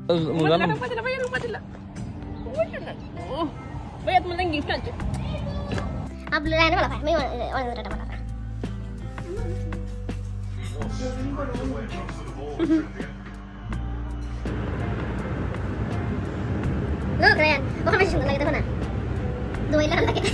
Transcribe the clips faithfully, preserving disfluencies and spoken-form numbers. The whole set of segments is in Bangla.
Bayat mo lang gift aja. Ablo na wala pa. May wala na wala pa. No, Ryan. Baka may sunod lagi ito na. Duway lang lagi.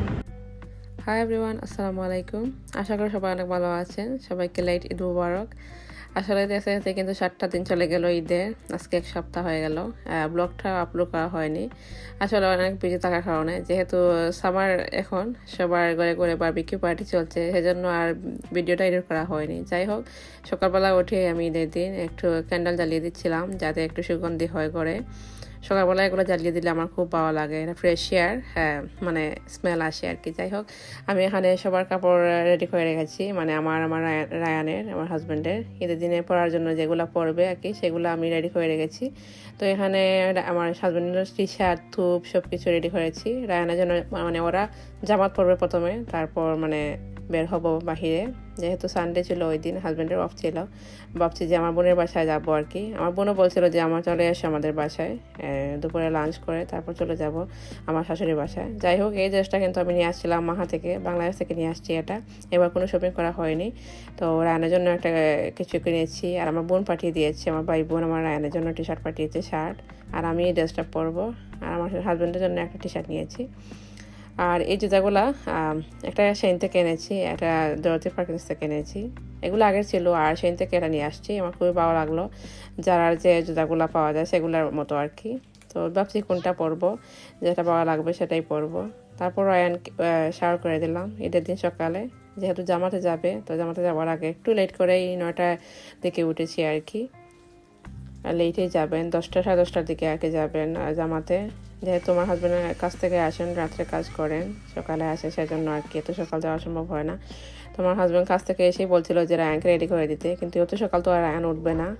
Hi everyone, আসসালামু আলাইকুম। আশা করি সবাই অনেক ভালো আছেন। সবাইকে লাইট ঈদ মুবারক। আসলে দেখতে দেখতে কিন্তু সাতটা দিন চলে গেল ঈদের, আজকে এক সপ্তাহ হয়ে গেল। ব্লগটা আপলোড করা হয়নি, আসলে অনেক বিজি থাকার কারণে। যেহেতু সামার এখন সবার ঘরে ঘরে বারবিকিউ পার্টি চলছে, সেজন্য আর ভিডিওটা এডিট করা হয়নি। যাই হোক, সকালবেলা উঠে আমি ঈদের দিন একটু ক্যান্ডেল জ্বালিয়ে দিচ্ছিলাম যাতে একটু সুগন্ধি হয় ঘরে। সকালবেলা এগুলো জ্বালিয়ে দিলে আমার খুব ভালো লাগে, এটা ফ্রেশ এয়ার, হ্যাঁ মানে স্মেল আসে আর কি। যাই হোক, আমি এখানে সবার কাপড় রেডি করে রেখেছি, মানে আমার আমার রায়ানের আমার হাজব্যান্ডের ঈদের দিনে পরার জন্য যেগুলো পরবে আর কি, সেগুলো আমি রেডি করে রেখেছি। তো এখানে আমার হাজব্যান্ডের টি শার্ট থুপ সব কিছু রেডি করেছি রায়ানের জন্য। মানে ওরা জামাত পরবে প্রথমে, তারপর মানে বের হবো বাহিরে। যেহেতু সানডে ছিল ওই দিন, হাজব্যান্ডের অফ ছিল, ভাবছি যে আমার বোনের বাসায় যাবো আর কি। আমার বোনও বলছিল যে আমার চলে আসে আমাদের বাসায় দুপুরে লাঞ্চ করে, তারপর চলে যাব আমার শাশুড়ির বাসায়। যাই হোক, এই ড্রেসটা কিন্তু আমি নিয়ে আসছিলাম মাহা থেকে, বাংলাদেশ থেকে নিয়ে আসছি এটা। এবার কোনো শপিং করা হয়নি, তো রায়ানের জন্য একটা কিছু কিনেছি, আর আমার বোন পাঠিয়ে দিয়েছে, আমার ভাই বোন আমার রায়ানের জন্য টি শার্ট পাঠিয়েছে, শার্ট। আর আমি এই ড্রেসটা পরবো, আর আমার হাজব্যান্ডের জন্য একটা টি শার্ট নিয়েছি। আর এই জুতাগুলা একটা সেইন থেকে এনেছি, একটা ডরথি পার্কিন্স থেকে এনেছি। এগুলো আগের ছিল, আর সেইন থেকে এটা নিয়ে আসছি। আমার খুবই ভালো লাগলো, যারা যে জুতাগুলা পাওয়া যায় সেগুলোর মতো আর কি। তো ভাবছি কোনটা পরবো, যেটা ভালো লাগবে সেটাই পরবো। তারপর রায়ান শাওয়ার করে দিলাম ঈদের দিন সকালে, যেহেতু জামাতে যাবে। তো জামাতে যাওয়ার আগে একটু লেট করেই নয়টার দিকে উঠেছি আর কি। লেটেই যাবেন, দশটা সাড়ে দশটার দিকে আর কি যাবেন জামাতে। যেহেতু আমার হাজব্যান্ডের কাছ থেকে আসেন, রাত্রে কাজ করেন, সকালে আসে, সেজন্য আর কি এত সকাল যাওয়া সম্ভব হয় না। তো আমার হাজব্যান্ড কাছ থেকে এসেই বলছিল যে রায়ানকে রেডি করে দিতে, কিন্তু এত সকাল তো আর রায়ান উঠবে না।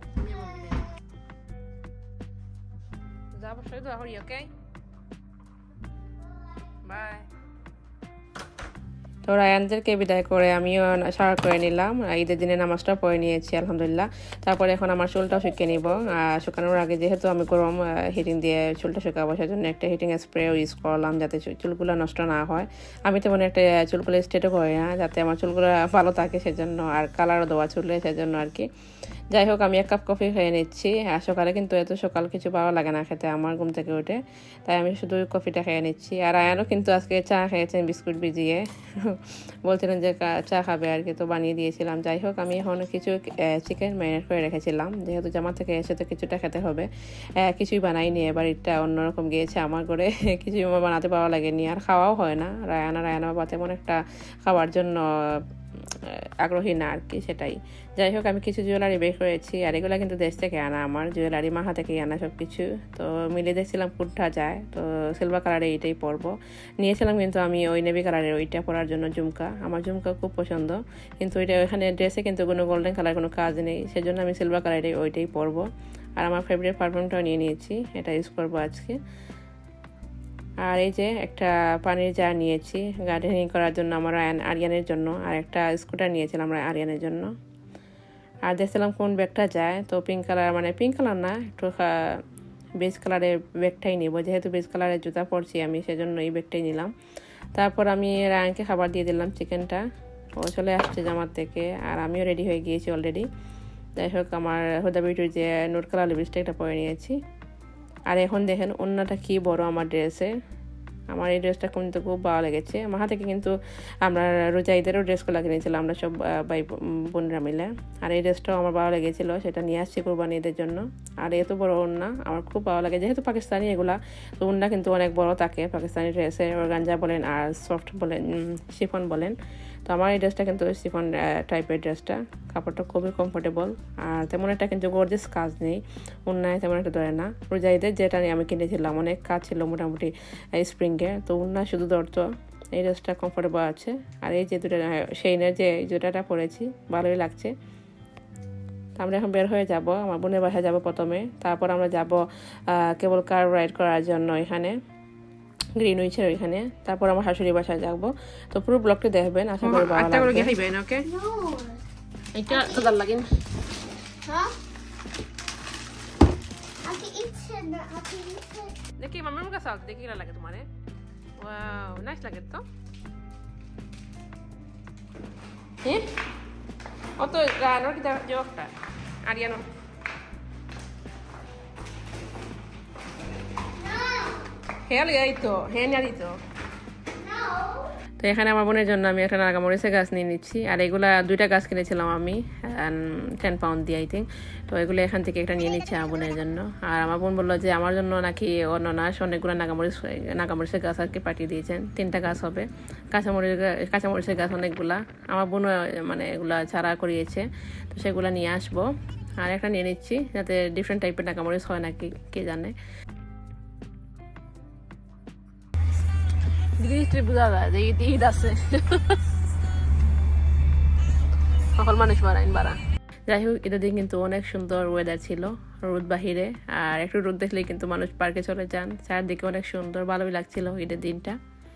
তো রায়ানদেরকে বিদায় করে আমিও শাওয়ার করে নিলাম, ঈদের দিনে নামাজটা পড়ে নিয়েছি আলহামদুলিল্লাহ। তারপরে এখন আমার চুলটাও শুকিয়ে নিব। শুকানোর আগে যেহেতু আমি গরম হিটিং দিয়ে চুলটা শুকাবো, সেজন্য একটা হিটিং স্প্রেও ইউজ করলাম যাতে চুলগুলো নষ্ট না হয়। আমি তেমন একটা চুলগুলো স্ট্রেটও করি না, যাতে আমার চুলগুলো ভালো থাকে সেজন্য, আর কালারও দেওয়া চুলে সেজন্য আর কি। যাই হোক, আমি এক কাপ কফি খেয়ে নিচ্ছি। আর সকালে কিন্তু এত সকাল কিছু ভালো লাগে না খেতে আমার ঘুম থেকে উঠে, তাই আমি শুধু কফিটা খেয়ে নিচ্ছি। আর আয়ানও কিন্তু আজকে চা খেয়েছেন বিস্কুট ভিজিয়ে, বলছিলেন যে চা খাবে আর কি, তো বানিয়ে দিয়েছিলাম। যাই হোক, আমি এখন কিছু চিকেন ম্যারিনেট করে রেখেছিলাম, যেহেতু জামা থেকে এসে তো কিছুটা খেতে হবে। কিছুই বানাইনি, এবার এটা অন্যরকম গিয়েছে আমার করে, কিছুই বানাতে পাওয়া লাগেনি, আর খাওয়াও হয় না। রায়ানা রায়ানা বাবা তেমন একটা খাওয়ার জন্য আগ্রহী না আর কি, সেটাই। যাই হোক, আমি কিছু জুয়েলারি বের করেছি, আর এগুলো কিন্তু দেশ থেকে আনা, আমার জুয়েলারি মাহা থেকে আনা সব কিছু। তো মিলে দেখছিলাম কোনটা যায়, তো সিলভার কালারে এইটাই পরবো। নিয়েছিলাম কিন্তু আমি ওই নেভি কালারের ওইটা পরার জন্য ঝুমকা, আমার ঝুমকা খুব পছন্দ, কিন্তু ওইটা ওইখানে ড্রেসে কিন্তু কোনো গোল্ডেন কালার কোনো কাজ নেই, সেজন্য আমি সিলভার কালারের ওইটাই পরবো। আর আমার ফেভারিট পারফিউমটাও নিয়ে নিয়েছি, এটা ইউজ করবো আজকে। আর এই যে একটা পানির জার নিয়েছি গার্ডেনিং করার জন্য আমার আরিয়ানের জন্য, আর একটা স্কুটার নিয়েছিলাম আমরা আরিয়ানের জন্য। আর দেখছিলাম কোন ব্যাগটা যায়, তো পিঙ্ক কালার, মানে পিঙ্ক কালার না, একটু বেজ কালারের ব্যাগটাই নিব, যেহেতু বেজ কালারের জুতা পরছি আমি, সেজন্য এই ব্যাগটাই নিলাম। তারপর আমি রায়ানকে খাবার দিয়ে দিলাম চিকেনটা, ও চলে আসছে জামার থেকে, আর আমিও রেডি হয়ে গিয়েছি অলরেডি। যাই হোক, আমার হুদা বিউটির যে নোট কালার লিপস্টিকটা পরে নিয়েছি। আর এখন দেখেন ওন্নাটা কি বড় আমার ড্রেসে, আমার এই ড্রেসটা কিন্তু খুব ভালো লেগেছে। আমার হাতে কিন্তু আমরা রোজা ঈদেরও ড্রেসগুলো কিনেছিলাম আমরা সব ভাই বোনরা মিলে, আর এই ড্রেসটাও আমার ভালো লেগেছিলো, সেটা নিয়ে আসছি কোরবানি ঈদের জন্য। আর এত বড় ওন্না আমার খুব ভালো লাগে, যেহেতু পাকিস্তানি এগুলা, তো ওন্না কিন্তু অনেক বড় থাকে পাকিস্তানি ড্রেসে, অর্গানজা বলেন আর সফট বলেন, শিফন বলেন। তো আমার এই ড্রেসটা কিন্তু শিফন টাইপের ড্রেসটা, কাপড়টা খুবই কমফোর্টেবল, আর তেমন একটা কিন্তু গর্জিয়াস কাজ নেই, উন্নায় তেমন একটা ধরে না। রোজা ঈদের যেটা নিয়ে আমি কিনেছিলাম অনেক কাজ ছিল মোটামুটি স্প্রিংয়ে, তো উন্না শুধু ধরতো। এই ড্রেসটা কমফোর্টেবল আছে। আর এই যে দুটা সেইনের যে জুতাটা পরেছি ভালোই লাগছে। তো আমরা এখন বের হয়ে যাব, আমার বোনের বাসায় যাব প্রথমে, তারপর আমরা যাব কেবল কার রাইড করার জন্য এখানে গ্রিন উইচের ওইখানে, তারপর আমার শাশুড়ি বাসায় যাবো। তো পুরো ব্লগটা দেখবেন, আশা করি ভালো লাগবে। ওকে, এটা তো ভালো লাগে। হ্যাঁ, Api eaten, Api eaten. দেখি মামার মুখে সাল দেখি কিরা লাগে তোমারে ওয়াও নাইস লাগে তো হ্যাঁ অত রানো কি দাও জোকটা আরিয়ানো হেল এই তো হেন আরি তো তো এখানে আমার বোনের জন্য আমি একটা নাগামরিচের গাছ নিয়ে নিচ্ছি আর এগুলা দুইটা গাছ কিনেছিলাম আমি টেন পাউন্ড দিয়ে আই থিঙ্ক তো এগুলো এখান থেকে একটা নিয়ে নিচ্ছি আমার বোনের জন্য আর আমার বোন বললো যে আমার জন্য নাকি অন্য নাশ অনেকগুলো নাগামরিচ নাগামরিচের গাছ আর কি পাঠিয়ে দিয়েছেন তিনটা গাছ হবে কাঁচামরিচ কাঁচামরিচের গাছ অনেকগুলা আমার বোন মানে এগুলা ছাড়া করিয়েছে তো সেগুলো নিয়ে আসবো আর একটা নিয়ে নিচ্ছি যাতে ডিফারেন্ট টাইপের নাগামরিচ হয় নাকি কে জানে দৃষ্টি বোঝা যায় যে ঈদ আছে সকল মানুষ মারাইন বাড়া যাই হোক ঈদের দিন কিন্তু অনেক সুন্দর ওয়েদার ছিল রোদ বাহিরে আর একটু রোদ দেখলে কিন্তু মানুষ পার্কে চলে যান চারদিকে অনেক সুন্দর ভালোই লাগছিল ঈদের দিনটা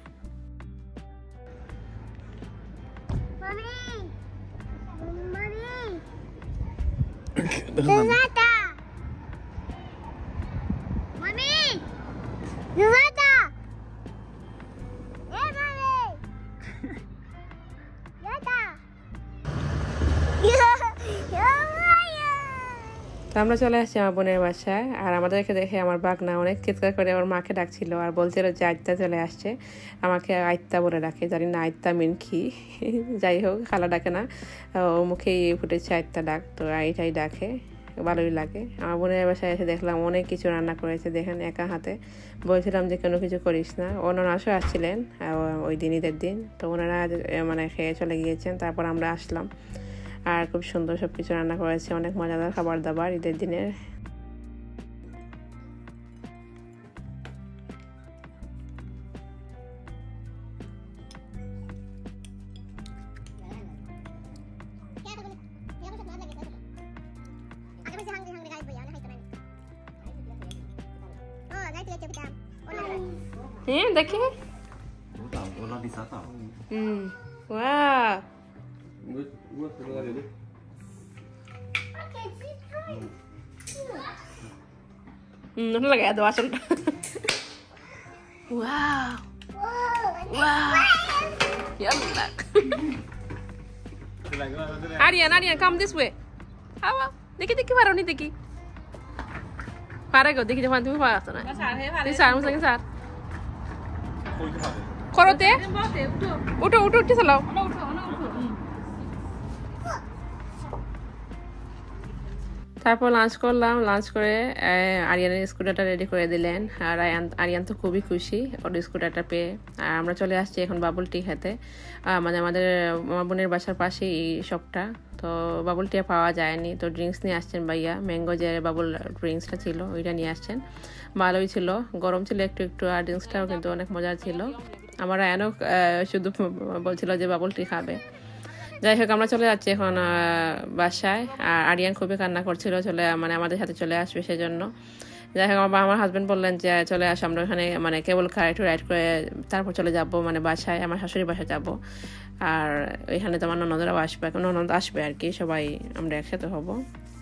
আমরা চলে আসছি আমার বোনের বাসায় আর আমাদেরকে দেখে আমার বাগনা অনেক চিৎকার করে ওর মাকে ডাকছিল আর বলছিল যে আইত্তা চলে আসছে আমাকে আইত্তা বলে ডাকে জানি না আইত্তা মিন কি যাই হোক খালা ডাকে না ও মুখেই ফুটেছে আইত্তা ডাক তো এইটাই ডাকে ভালোই লাগে আমার বোনের বাসায় এসে দেখলাম অনেক কিছু রান্না করেছে দেখেন একা হাতে বলছিলাম যে কোনো কিছু করিস না ওনারা আসো আসছিলেন ওই দিন ঈদের দিন তো ওনারা মানে খেয়ে চলে গিয়েছেন তারপর আমরা আসলাম আর খুব সুন্দর সব কিছু রান্না করেছে অনেক মজাদার খাবার দাবার ঈদের দিনের হ্যাঁ দেখি হুম wow Hmm, nó lagi ada wasan. Wow. Wow. Yalla. Aryan, Aryan, come this way. Awa, দেখি দেখি পারো নি দেখি। পারে গো দেখি যখন তুমি পারছো না। তুই স্যার মুসা কি স্যার? করতে? উঠো উঠো উঠে চালাও। তারপর লাঞ্চ করলাম লাঞ্চ করে আরিয়ানের স্কুটারটা রেডি করে দিলেন আর আরিয়ান তো খুবই খুশি ওর স্কুটারটা পেয়ে আর আমরা চলে আসছি এখন বাবল টি খেতে মানে আমাদের বোনের বাসার পাশেই এই শপটা তো বাবল টি পাওয়া যায়নি তো ড্রিঙ্কস নিয়ে আসছেন ভাইয়া ম্যাঙ্গো যে বাবল ড্রিঙ্কসটা ছিল ওইটা নিয়ে আসছেন ভালোই ছিল গরম ছিল একটু একটু আর ড্রিঙ্কসটাও কিন্তু অনেক মজার ছিল আমার আয়ানও শুধু বলছিল যে বাবল টি খাবে যাই হোক আমরা চলে যাচ্ছি এখন বাসায় আর আরিয়ান খুবই কান্না করছিল চলে মানে আমাদের সাথে চলে আসবে সেজন্য যাই হোক আমার আমার হাজবেন্ড বললেন যে চলে আসো আমরা ওখানে মানে কেবল কার একটু রাইড করে তারপর চলে যাব মানে বাসায় আমার শাশুড়ি বাসায় যাব আর ওইখানে তো আমার ননদরাও আসবে ননদ আসবে আর কি সবাই আমরা একসাথে হব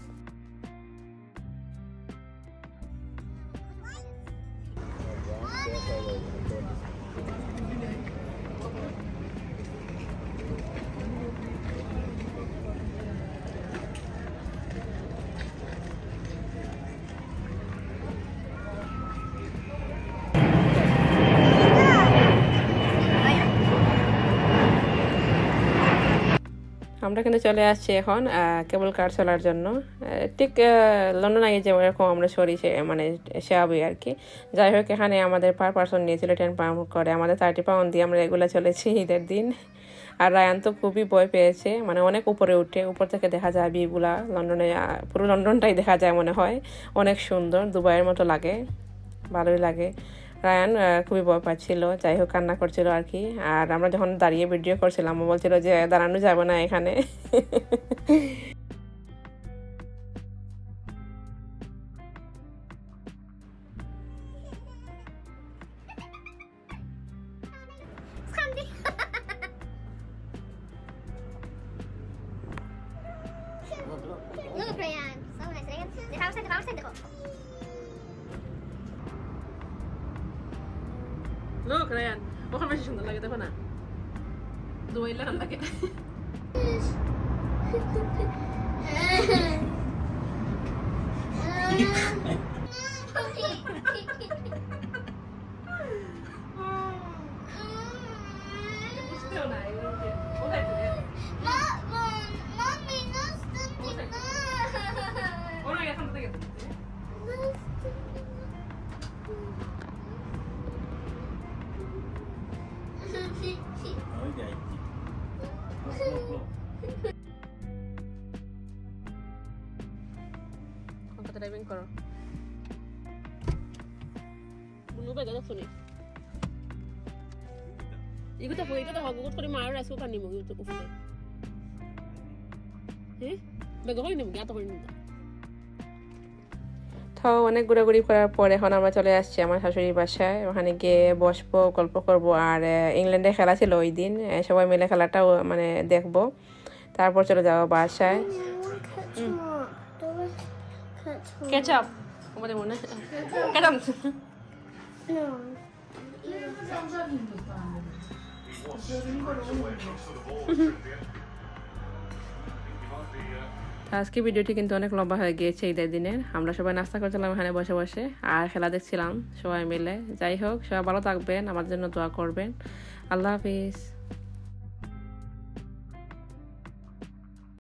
আমরা কিন্তু চলে আসছি এখন কেবল কার চলার জন্য ঠিক লন্ডন আগে যে এরকম আমরা সরি মানে শেয়াবই আর কি যাই হোক এখানে আমাদের পার পার্সন নিয়েছিল টেন পাউন্ড করে আমাদের থার্টি পাউন্ড দিয়ে আমরা এগুলো চলেছি ঈদের দিন আর রায়ান তো খুবই ভয় পেয়েছে মানে অনেক উপরে উঠে উপর থেকে দেখা যায় ভিউগুলা লন্ডনে পুরো লন্ডনটাই দেখা যায় মনে হয় অনেক সুন্দর দুবাইয়ের মতো লাগে ভালোই লাগে রায়ান খুবই ভয় পাচ্ছিল যাই হোক কান্না করছিল আর কি আর আমরা যখন দাঁড়িয়ে ভিডিও করছিলাম ও বলছিল যে দাঁড়ানো যাবে না এখানে Look, Ryan. So nice. Dekha outside, dekha outside, dekho. Look, Ryan. ওখানে বেশি সুন্দর লাগে দেখো না দুবাই লাগান লাগে বুঝতেও না কোথায় Mommy, no standing there. ওরা এখন থেকে কত ড্রাইভিং করো বুনু বেগা শুনি 이것도 보고 이것도 하고 그것도 말을 해서 다니 뭐 이것도 보네 에? 내가 거기 있는 게 아까 걸린다 তো অনেক ঘোরাঘুরি করার পর এখন আমরা চলে আসছি আমার শাশুড়ির বাসায় ওখানে গিয়ে বসবো গল্প করব আর ইংল্যান্ডে খেলা ছিল ওই দিন সবাই মিলে খেলাটাও মানে দেখবো তারপর চলে যাবো বাসায় কেচাপ আমাদের মনে কেচাপ আজকে ভিডিওটি কিন্তু অনেক লম্বা হয়ে গিয়েছে ঈদের দিনের আমরা সবাই নাস্তা করছিলাম এখানে বসে বসে আর খেলা দেখছিলাম সবাই মিলে যাই হোক সবাই ভালো থাকবেন আমার জন্য দোয়া করবেন আল্লাহ হাফিজ